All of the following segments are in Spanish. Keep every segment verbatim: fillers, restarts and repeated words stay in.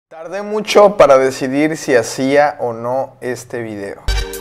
Tardé mucho para decidir si hacía o no este video.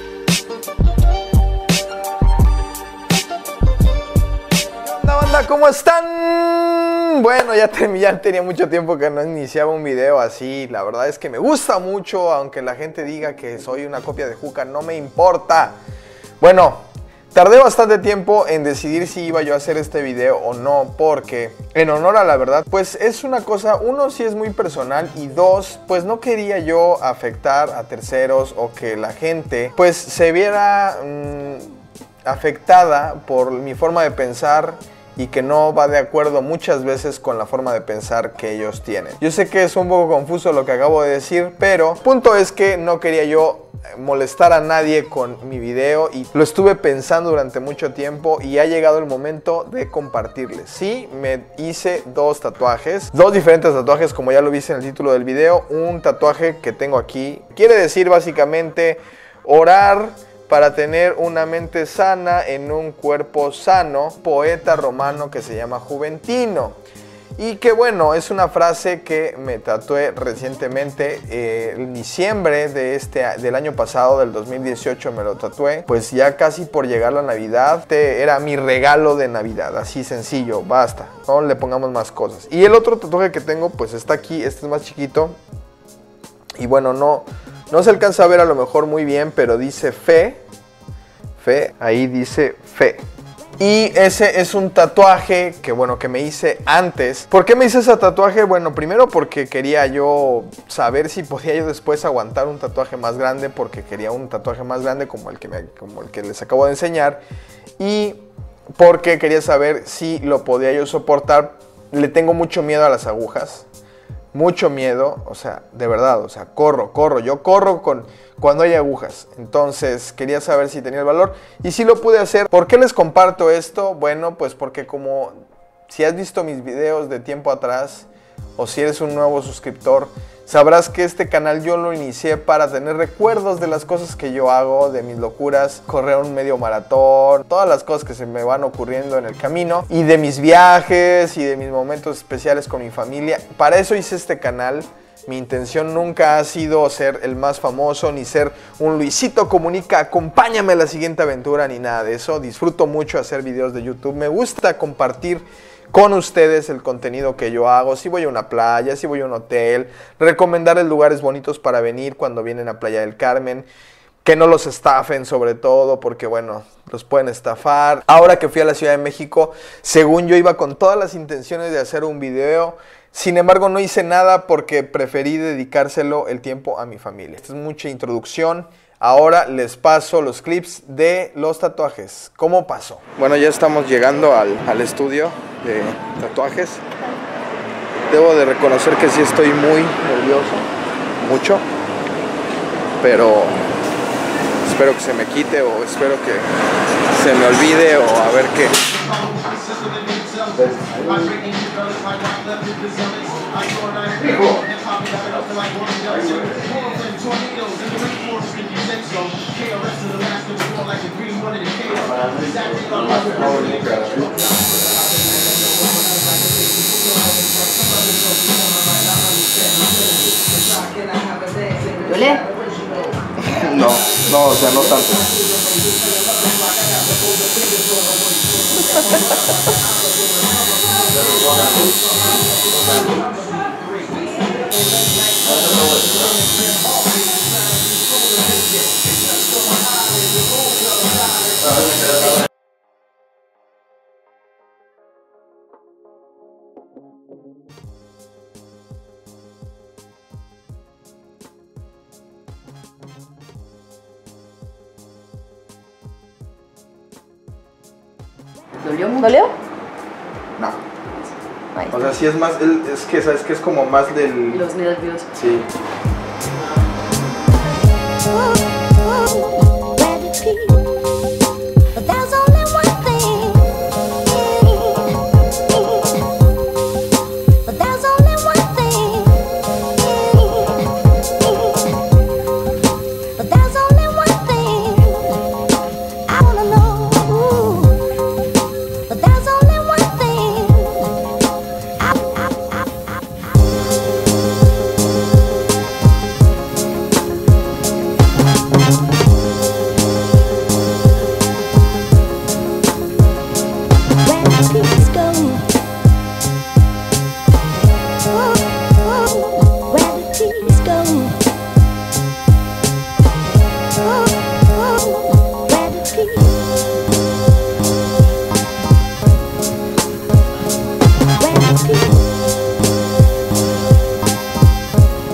Hola banda, ¿cómo están? Bueno, ya, ten, ya tenía mucho tiempo que no iniciaba un video así. La verdad es que me gusta mucho, aunque la gente diga que soy una copia de Juca, no me importa. Bueno, tardé bastante tiempo en decidir si iba yo a hacer este video o no, porque en honor a la verdad, pues es una cosa, uno sí es muy personal y dos, pues no quería yo afectar a terceros o que la gente pues se viera mmm, afectada por mi forma de pensar y que no va de acuerdo muchas veces con la forma de pensar que ellos tienen. Yo sé que es un poco confuso lo que acabo de decir, pero el punto es que no quería yo molestar a nadie con mi video y lo estuve pensando durante mucho tiempo y ha llegado el momento de compartirles. Sí, me hice dos tatuajes, dos diferentes tatuajes como ya lo viste en el título del video. Un tatuaje que tengo aquí quiere decir básicamente orar para tener una mente sana en un cuerpo sano, poeta romano que se llama Juventino. Y que bueno, es una frase que me tatué recientemente, eh, en diciembre de este, del año pasado, del dos mil dieciocho me lo tatué. Pues ya casi por llegar la Navidad, este era mi regalo de Navidad, así sencillo, basta, no le pongamos más cosas. Y el otro tatuaje que tengo pues está aquí, este es más chiquito. Y bueno, no... No se alcanza a ver a lo mejor muy bien, pero dice fe, fe, ahí dice fe. Y ese es un tatuaje que bueno, que me hice antes. ¿Por qué me hice ese tatuaje? Bueno, primero porque quería yo saber si podía yo después aguantar un tatuaje más grande, porque quería un tatuaje más grande como el que, me, como el que les acabo de enseñar. Y porque quería saber si lo podía yo soportar. Le tengo mucho miedo a las agujas. Mucho miedo, o sea, de verdad, o sea, corro, corro, yo corro con, cuando hay agujas. Entonces quería saber si tenía el valor y si lo pude hacer. ¿Por qué les comparto esto? Bueno, pues porque como si has visto mis videos de tiempo atrás o si eres un nuevo suscriptor, sabrás que este canal yo lo inicié para tener recuerdos de las cosas que yo hago, de mis locuras, correr un medio maratón, todas las cosas que se me van ocurriendo en el camino y de mis viajes y de mis momentos especiales con mi familia. Para eso hice este canal. Mi intención nunca ha sido ser el más famoso, ni ser un Luisito Comunica, acompáñame a la siguiente aventura, ni nada de eso. Disfruto mucho hacer videos de YouTube, me gusta compartir con ustedes el contenido que yo hago. Si voy a una playa, si voy a un hotel, recomendarles lugares bonitos para venir cuando vienen a Playa del Carmen, que no los estafen sobre todo, porque bueno, los pueden estafar. Ahora que fui a la Ciudad de México, según yo iba con todas las intenciones de hacer un video, sin embargo no hice nada porque preferí dedicárselo el tiempo a mi familia. Esta es mucha introducción. Ahora les paso los clips de los tatuajes. ¿Cómo pasó? Bueno, ya estamos llegando al, al estudio de tatuajes. Debo de reconocer que sí estoy muy nervioso. Mucho. Pero espero que se me quite o espero que se me olvide o a ver qué. ¿Duele? No, no, o sea, no tanto. ¿Dolió mucho? ¿Dolió? No. Ahí O sea, sí es más, es que sabes que es como más del... Los nervios. Sí.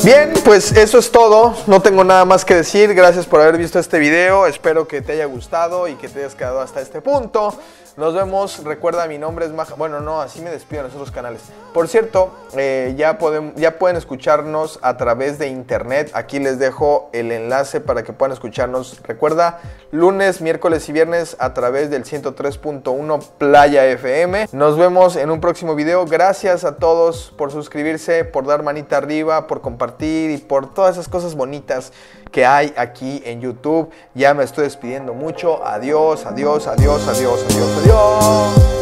Bien, pues eso es todo, no tengo nada más que decir, gracias por haber visto este video, espero que te haya gustado y que te hayas quedado hasta este punto. Nos vemos, recuerda, mi nombre es Maja, bueno no, así me despido en los otros canales. Por cierto, eh, ya, podem, ya pueden escucharnos a través de internet, aquí les dejo el enlace para que puedan escucharnos. Recuerda, lunes, miércoles y viernes a través del ciento tres punto uno Playa F M. Nos vemos en un próximo video, gracias a todos por suscribirse, por dar manita arriba, por compartir y por todas esas cosas bonitas que hay aquí en YouTube. Ya me estoy despidiendo mucho, adiós, adiós, adiós, adiós, adiós, adiós.